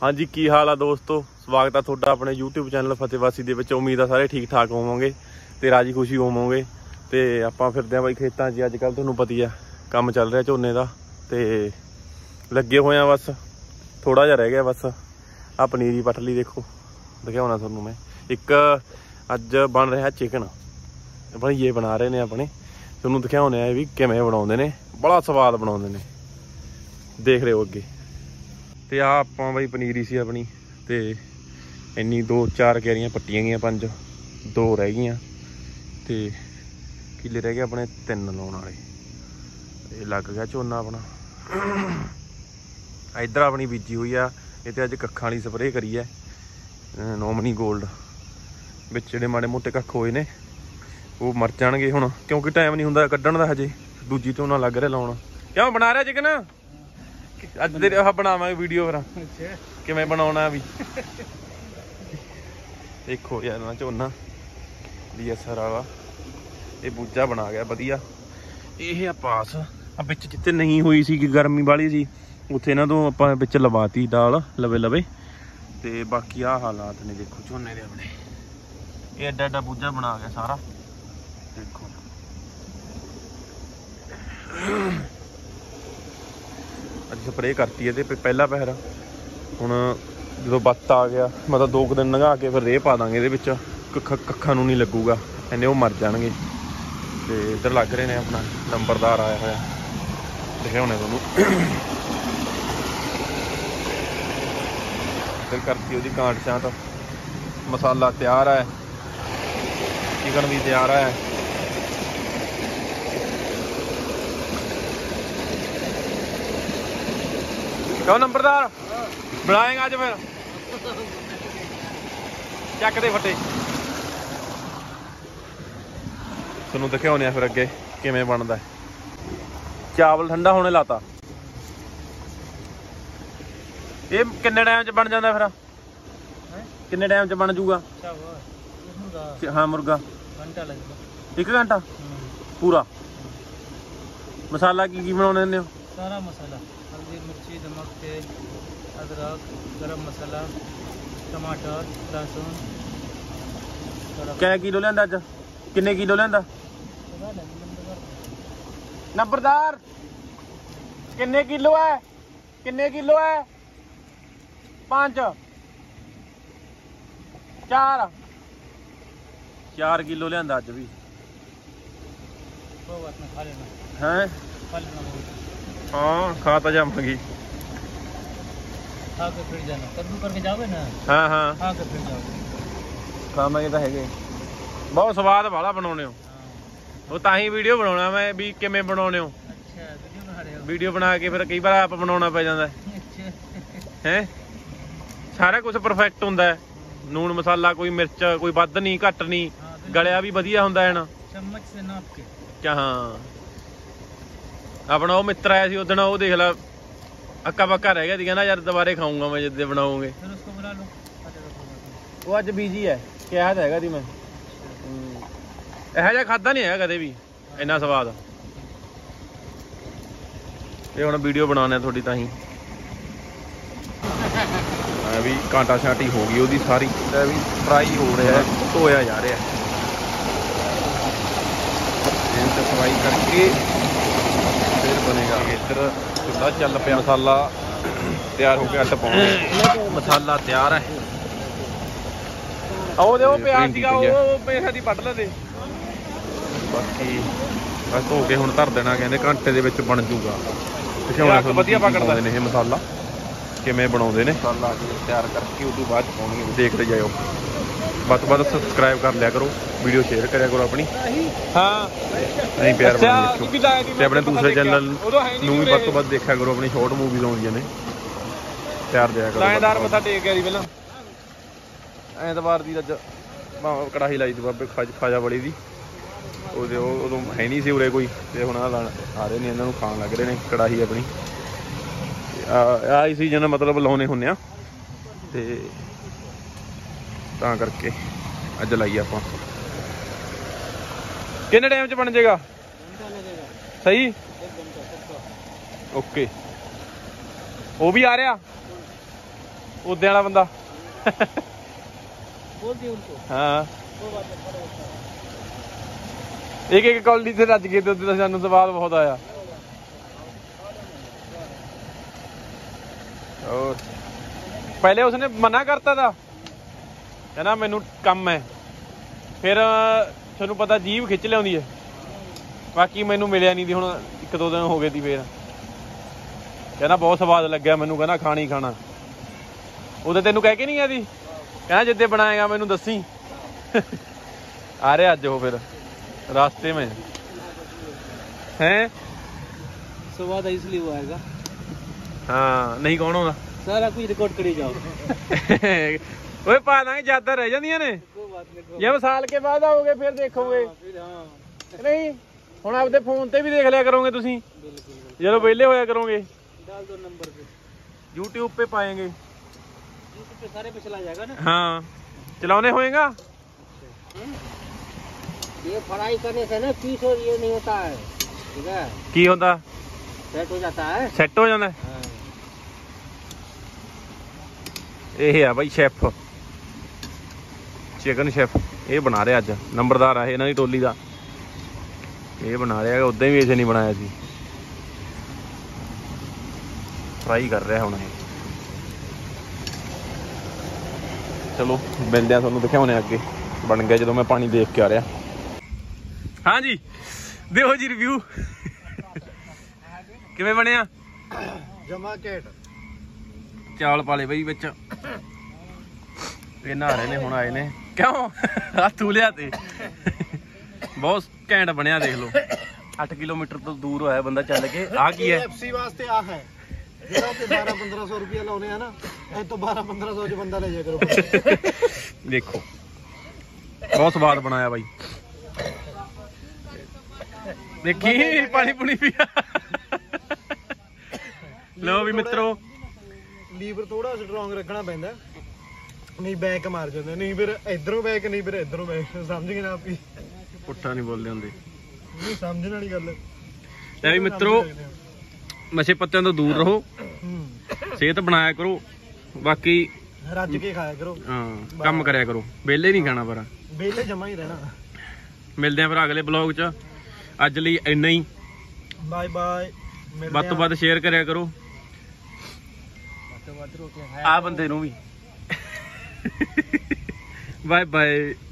हाँ जी की हाल आ दोस्तों, स्वागत है तुहाडा अपने यूट्यूब चैनल फतेहवासी दे विच। उम्मीद है सारे ठीक ठाक होवोगे ते राजी खुशी होवोगे। ते आपां फिरदे बाई खेतां 'च। अजकल तुहानूं पता ही है काम चल रहा झोने का, ते लगे हुए हैं बस थोड़ा जिहा रह गया बस। आ पनीरी पटली देखो, दिखाउणा तुहानूं मैं। एक अज बन रहा चिकन, भईए बना रहे ने अपने, तुहानूं दिखाउने आ भी किवें बनाउंदे ने। बड़ा स्वाद बनाउंदे ने, देख रहे हो अगे। ते आ आपां बई पनीरी सी अपनी, ते इन्नी 2-4 क्यारियां पट्टियां गईयां, 5 2 रह गईयां, ते किले रह गए अपने 3 लाउण वाले। ते लग गया झोना अपना। इधर अपनी बीजी हुई आ, इत्थे अज कक्खां वाली स्प्रे करी है, नोमनी गोल्ड। विच जिहड़े माड़े मोटे कक्ख होए ने वो मर जाणगे हुण, क्योंकि टाइम नहीं हुंदा कड्ढण दा। हजे दूजी झोना लग रहा लाउण। क्यों बना रहा चिकन? अज तेरे बनावांगे वीडियो फिर किवें बनाउणा भी। देखो यार ना झोना DSR वाला ये बूझा बना गया वधिया। ये पास बिच जिते नहीं हुई सी कि गर्मी वाली सी, उत्थे इन्हां तों आपां बिच लवाती दाल लवे लवे। ते बाकी आ हालात ने देखो झोने दे अपने। ये एडा एडा बूझा बना गया सारा, देखो। अज स्प्रे करती है ते पहला पहर। हुण जो बत्त आ गया, मतलब 2 दिन लंघा के फिर रेह पा देंगे ये विच। कक्खां नूं नहीं लगूगा, इन्ने वो मर जाणगे। ते इधर लग रहे ने अपना नंबरदार आया होया, दिखाउने तुहानूं। इधर करती उसदी कांट चांट। मसाला तैयार है, चिकन भी तैयार है। क्यों नंबरदार बनाएगा अज फिर? चक दे फटे। तुहानूं दिखाउने फिर अगे किवें बनदा। चावल ठंडा होने लाता। ये किन्ने टाइम च बन जांदा फिर? किन्ने टाइम च बन जूगा? हाँ मुर्गा 1 घंटा पूरा। मसाला की बनाने हुंदे हो? सारा मसाला, हल्दी मिर्ची नमक तेल अदरक गरम मसाला टमाटर लहसुन। कै किलो लिआंदा अज? किन्ने किलो लिआंदा? नंबरदार किन्ने किलो है? किन्ने किलो है? 5 4 किलो लिआंदा अज भी है। हाँ खा तो जावांगी। खा के फिर जाना, कद्दू करके जाओगे ना। हाँ हाँ खा के फिर जाओगे। खावांगे तो है। बहुत स्वाद वाला बनाने हो। वो ताही वीडियो बनाना मैं भी किवें बनाने हो। अच्छा वीडियो बना रहे हो? वीडियो बना के फिर कई बार आप बनाना पै जांदा है। सारा कुछ परफेक्ट हुंदा है। नून मसाला कोई मिर्च कोई वध नहीं घट नहीं, गलिया भी वधिया हुंदा है ना। चम्मच से नाप के क्या? हाँ अपना वो मित्र आया सी उदण, वो देख ला अक्का पक्का रह गया, कहना यार दोबारे खाऊंगा मैं जिद्दे बनाओगे। फिर उसको बुला लो। वो अज बिजी है, क्या हैगा दी मैं ਇਹੋ ਜਿਹਾ ਖਾਦਾ नहीं है कदे भी इन्ना स्वाद। ये हुण वीडियो बनाने थोड़ी ताही भी कांटा छाटी हो गई ਉਹਦੀ सारी। भी फ्राई हो रहा है, धोया जा रहा है। सफाई करके फिर बनेगा। इधर चुल्हा चल पिया, मसाला तैयार हो गया, अट पाउंगे। मसाला तैयार है। ਉਹ ਦੇ ਉਹ ਪਿਆਜ਼ ਸੀਗਾ, ਉਹ ਪੈਸੇ ਦੀ ਵੱਢ ਲੈ। ਬਾਕੀ ਬਸ ਧੋ ਕੇ ਹੁਣ ਧਰ ਦੇਣਾ, ਕਹਿੰਦੇ ਘੰਟੇ ਦੇ ਵਿੱਚ ਬਣ ਜੂਗਾ। ਦਿਖਾਉਣਾ ਵਧੀਆ ਪਕੜਦਾ ਨੇ ਇਹ ਮਸਾਲਾ ਕਿਵੇਂ ਬਣਾਉਂਦੇ ਨੇ। ਮਸਾਲਾ ਤਿਆਰ ਕਰਕੇ ਉਦੋਂ ਬਾਅਦ ਪਾਉਣਗੇ, ਦੇਖਦੇ ਜਾਇਓ। ਵੱਧ ਤੋਂ ਵੱਧ ਸਬਸਕ੍ਰਾਈਬ ਕਰ ਲਿਆ ਕਰੋ, ਵੀਡੀਓ ਸ਼ੇਅਰ ਕਰਿਆ ਕਰੋ ਆਪਣੀ। ਹਾਂ ਨਹੀਂ ਪਿਆਰ ਬਣਾਓ ਤੇ ਆਪਣੇ ਦੂਸਰੇ ਚੈਨਲ ਨੂੰ ਵੀ ਵੱਧ ਤੋਂ ਵੱਧ ਦੇਖਿਆ ਕਰੋ। ਆਪਣੀ ਸ਼ਾਰਟ ਮੂਵੀਜ਼ ਆਉਂਦੀਆਂ ਨੇ, ਪਿਆਰ ਦਿਆ ਕਰੋ। ਲਾਇਨਦਾਰ ਮੱਥਾ ਟੇਕ ਗਿਆ ਜੀ ਪਹਿਲਾਂ ਐਤਵਾਰ ਦੀ। ਅੱਜ ਕੜਾਹੀ ਲਾਈ ਦੀ ਬਾਬੇ ਖਾਜਾ ਬੜੀ ਦੀ। ਉਹਦੇ ਉਦੋਂ ਹੈ ਨਹੀਂ ਸੀ ਉਰੇ ਕੋਈ, ਤੇ ਹੁਣ ਆ ਰਹੇ ਨੇ, ਇਹਨਾਂ ਨੂੰ ਖਾਣ ਲੱਗ ਰਹੇ ਨੇ ਕੜਾਹੀ ਆਪਣੀ। ਆਹ ਸੀਜ਼ਨ मतलब ਲਾਉਣੇ ਹੁੰਦੇ ਆ, ਤੇ ਤਾਂ ਕਰਕੇ ਅੱਜ ਲਾਈਏ ਆਪਾਂ। ਕਿੰਨੇ ਟਾਈਮ 'ਚ ਬਣ ਜਾਏਗਾ? ਸਹੀ ओके वो भी आ रहा उद्दे वाला बंदा बोल दिए उनको हाँ वो बात है बड़ा होता है। एक एक कौली से रज गए दुध का सानू स्वाद बहुत आया और पहले उसने मना करता था कहना मैनू कम है फिर थोनू पता जीभ खिच लिया है बाकी मैनू मिलिया नहीं थी हुण एक दो दिन हो गए थी फिर कहना बहुत स्वाद लग्या मैनू कहना खाना ही खाना उदे तेनू कह के नहीं गया थी कहना जिद्दे बनाएगा मैनू दसी आ रहे अज हो फिर रास्ते में हैं स्वाद इसलिए वो आएगा हाँ नहीं कौन होगा सारा कुछ रिकॉर्ड करी जाओ ओए पा देंगे ज्यादा रह जांदियां ने कोई बात नहीं जब साल के बाद आओगे फिर देखोगे फिर हाँ नहीं ਹੁਣ ਆਪਦੇ ਫੋਨ ਤੇ ਵੀ ਦੇਖ ਲਿਆ ਕਰੋਗੇ ਤੁਸੀਂ बिल्कुल ਜਦੋਂ ਵਿਹਲੇ ਹੋਇਆ ਕਰੋਗੇ डाल दो नंबर पे YouTube पे पाएंगे यूट्यूब पे सारे पे चला जाएगा ना हाँ चलाने होएगा ये फ्राई करने से ना पीस और ये नहीं होता है ठीक है ਕੀ ਹੁੰਦਾ सेट हो जाता है ਸੈੱਟ ਹੋ ਜਾਂਦਾ हाँ। ਇਹ ਆ ਬਾਈ ਸ਼ੈਫ ਚਿਕਨ ਸ਼ੈਫ ਇਹ ਬਣਾ ਰਿਹਾ ਅੱਜ ਨੰਬਰਦਾਰ ਆ ਇਹਨਾਂ ਦੀ ਟੋਲੀ ਦਾ ਇਹ ਬਣਾ ਰਿਹਾ ਹੈਗਾ ਉਦਾਂ ਵੀ ਇਸੇ ਨਹੀਂ ਬਣਾਇਆ ਸੀ ਫਰਾਈ ਕਰ ਰਿਹਾ ਹੁਣ ਇਹ ਚਲੋ ਮਿਲਦੇ ਆ ਤੁਹਾਨੂੰ ਦਿਖਾਉਣੇ ਅੱਗੇ ਬਣ ਗਿਆ ਜਦੋਂ ਮੈਂ ਪਾਣੀ ਦੇਖ ਕੇ ਆ ਰਿਹਾ ਹਾਂਜੀ ਦਿਓ ਜੀ ਰਿਵਿਊ ਕਿਵੇਂ ਬਣਿਆ जमा केट ਚਾਵਲ ਪਾਲੇ ਬਈ ਵਿੱਚ ਇਹ ਨਹਾ ਰਹੇ ਨੇ ਹੁਣ ਆਏ ਨੇ ਕਿਉਂ ਹੱਥ ਲਿਆ ਤੇ ਬਹੁਤ ਘੈਂਟ ਬਣਿਆ ਦੇਖ ਲਓ 8 ਕਿਲੋਮੀਟਰ ਤੋਂ ਦੂਰ ਹੋਇਆ ਬੰਦਾ ਚੱਲ ਕੇ ਆ ਕੀ ਹੈ एफसी वास्ते आ है ਜਿਹੜਾ ਤੇ 12-1500 ਰੁਪਏ ਲਾਉਨੇ ਆ ਨਾ ਇਹ ਤੋਂ 12-1500 ਚ ਬੰਦਾ ਲੈ ਜਾ ਕਰੋ ਦੇਖੋ ਬਹੁਤ ਸਵਾਦ ਬਣਾਇਆ ਬਾਈ ਦੇਖੀ ਪਾਣੀ ਪੁਣੀ ਪੀਆ ਲੋ ਵੀ ਮਿੱਤਰੋ ਲੀਵਰ ਥੋੜਾ ਸਟਰੋਂਗ ਰੱਖਣਾ ਪੈਂਦਾ ਨਹੀਂ ਬੈਕ ਮਾਰ ਜਾਂਦੇ ਨਹੀਂ ਫਿਰ ਇਧਰੋਂ ਬੈਕ ਨਹੀਂ ਫਿਰ ਇਧਰੋਂ ਬੈਕ ਸਮਝ ਗਏ ਨਾ ਆਪੀ ਪੁੱਠਾ ਨਹੀਂ ਬੋਲਦੇ ਹੁੰਦੇ ਨਹੀਂ ਸਮਝਣ ਵਾਲੀ ਗੱਲ ਲੈ ਵੀ ਮਿੱਤਰੋ ਨਸ਼ੇ ਪੱਤਿਆਂ ਤੋਂ ਦੂਰ ਰਹੋ ਸਿਹਤ ਬਣਾਇਆ ਕਰੋ ਬਾਕੀ ਰੱਜ ਕੇ ਖਾਇਆ ਕਰੋ ਹਾਂ ਕੰਮ ਕਰਿਆ ਕਰੋ ਵਿਹਲੇ ਨਹੀਂ ਖਾਣਾ ਪਰ ਵਿਹਲੇ ਜਮਾ ਹੀ ਰਹਿਣਾ ਮਿਲਦੇ ਆਂ ਫਿਰ ਅਗਲੇ ਬਲੌਗ 'ਚ ਅੱਜ ਲਈ ਇੰਨਾ ਹੀ ਬਾਏ ਬਾਏ ਵੱਧ ਤੋਂ ਵੱਧ ਸ਼ੇਅਰ ਕਰਿਆ ਕਰੋ ਆ ਬੰਦੇ ਨੂੰ ਵੀ ਬਾਏ ਬਾਏ